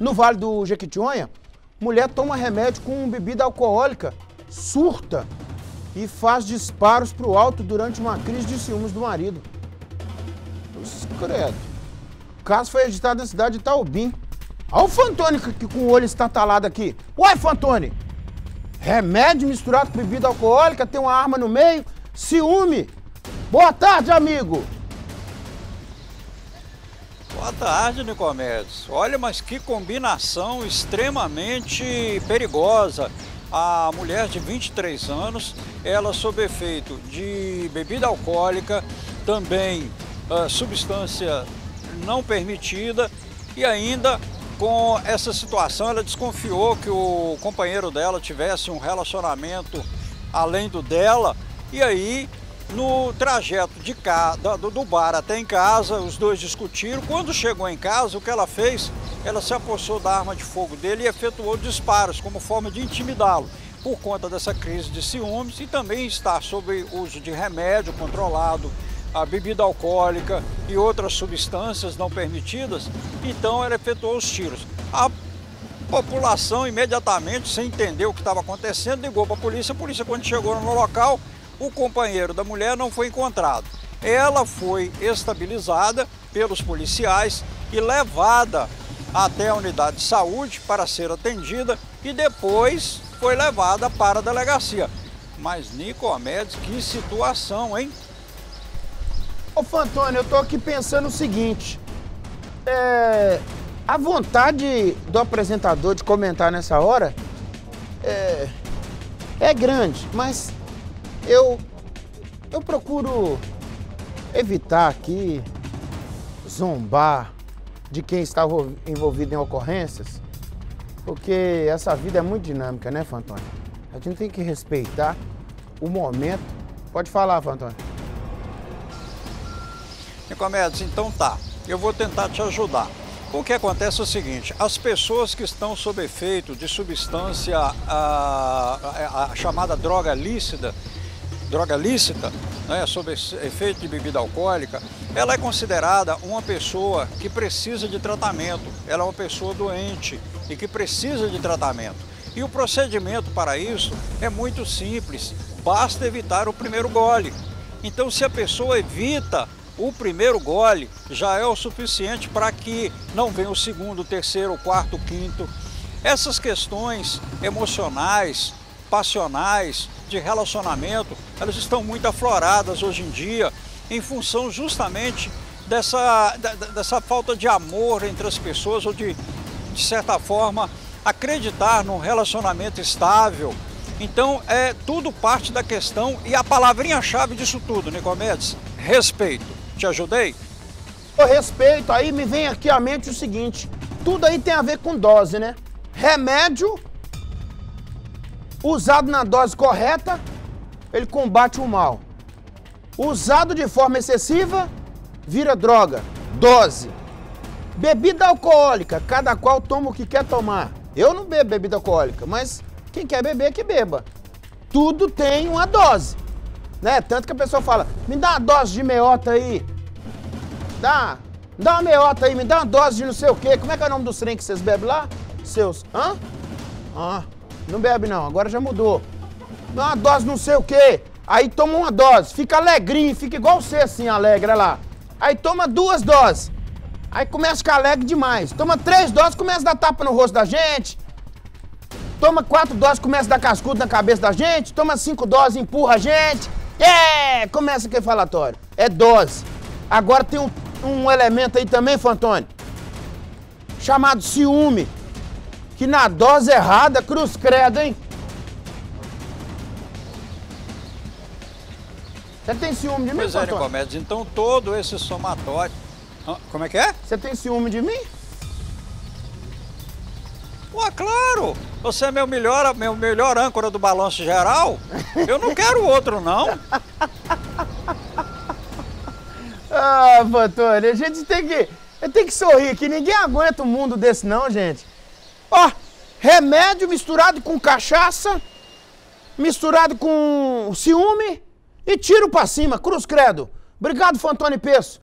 No Vale do Jequitinhonha, mulher toma remédio com bebida alcoólica, surta e faz disparos pro alto durante uma crise de ciúmes do marido. Credo. O caso foi registrado na cidade de Itaobim. Olha o Fantoni que com o olho estatalado aqui. Uai, Fantoni! Remédio misturado com bebida alcoólica, tem uma arma no meio, ciúme. Boa tarde, amigo. Boa tarde, Nicomedes. Olha, mas que combinação extremamente perigosa. A mulher de 23 anos, ela sob efeito de bebida alcoólica, também substância não permitida, e ainda com essa situação ela desconfiou que o companheiro dela tivesse um relacionamento além do dela, e aí no trajeto de do bar até em casa, os dois discutiram. Quando chegou em casa, o que ela fez? Ela se apossou da arma de fogo dele e efetuou disparos como forma de intimidá-lo, por conta dessa crise de ciúmes e também estar sob uso de remédio controlado, a bebida alcoólica e outras substâncias não permitidas. Então ela efetuou os tiros. A população imediatamente, sem entender o que estava acontecendo, ligou para a polícia. Quando chegou no local, o companheiro da mulher não foi encontrado. Ela foi estabilizada pelos policiais e levada até a unidade de saúde para ser atendida e depois foi levada para a delegacia. Mas, Nicomedes, que situação, hein? Ô, Fantoni, eu tô aqui pensando o seguinte. A vontade do apresentador de comentar nessa hora é grande, mas eu procuro evitar aqui zombar de quem está envolvido em ocorrências, porque essa vida é muito dinâmica, né, Fantoni? A gente tem que respeitar o momento. Pode falar, Fantoni. Nicomedes, então tá, eu vou tentar te ajudar. O que acontece é o seguinte: as pessoas que estão sob efeito de substância, a chamada droga lícita, né, sob efeito de bebida alcoólica, ela é considerada uma pessoa que precisa de tratamento, ela é uma pessoa doente e que precisa de tratamento. E o procedimento para isso é muito simples, basta evitar o primeiro gole. Então, se a pessoa evita o primeiro gole, já é o suficiente para que não venha o segundo, o terceiro, o quarto, o quinto. Essas questões emocionais, passionais, de relacionamento, elas estão muito afloradas hoje em dia, em função justamente dessa falta de amor entre as pessoas, ou de certa forma, acreditar num relacionamento estável. Então, tudo parte da questão, e a palavrinha-chave disso tudo, Nicomedes: respeito. Te ajudei? O respeito, aí me vem aqui à mente o seguinte: tudo aí tem a ver com dose, né? Remédio usado na dose correta, ele combate o mal. Usado de forma excessiva, vira droga. Dose. Bebida alcoólica, cada qual toma o que quer tomar. Eu não bebo bebida alcoólica, mas quem quer beber, que beba. Tudo tem uma dose, né? Tanto que a pessoa fala: me dá uma dose de meiota aí. Dá uma meiota aí, me dá uma dose de não sei o quê. Como é que é o nome dos trem que vocês bebem lá? Seus. Hã? Não bebe não, agora já mudou. Dá uma dose não sei o quê. Aí toma uma dose, fica alegrinho, fica igual você assim, alegre, olha lá. Aí toma 2 doses. Aí começa a ficar alegre demais. Toma 3 doses, começa a dar tapa no rosto da gente. Toma 4 doses, começa a dar cascudo na cabeça da gente. Toma 5 doses, empurra a gente. Começa aquele falatório. É dose. Agora tem um elemento aí também, Fantoni, chamado ciúme, que na dose errada, cruz credo, hein? Você tem ciúme de mim, Pois é, Fantoni? Nicomedes, então todo esse somatório... Como é que é? Você tem ciúme de mim? Ué, claro! Você é meu melhor âncora do balanço geral. Eu não quero outro, não. Ah, Fantoni, a gente tem que sorrir, que ninguém aguenta um mundo desse não, gente. Ó, remédio misturado com cachaça, misturado com ciúme e tiro pra cima, cruz credo. Obrigado, Fantoni Peço.